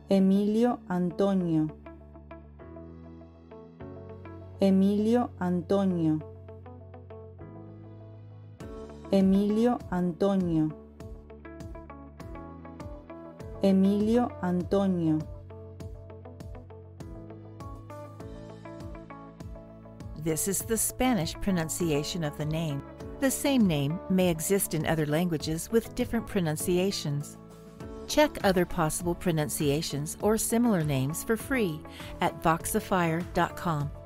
Emilio Antonio, Emilio Antonio, Emilio Antonio, Emilio Antonio. This is the Spanish pronunciation of the name. The same name may exist in other languages with different pronunciations. Check other possible pronunciations or similar names for free at Voxifier.com.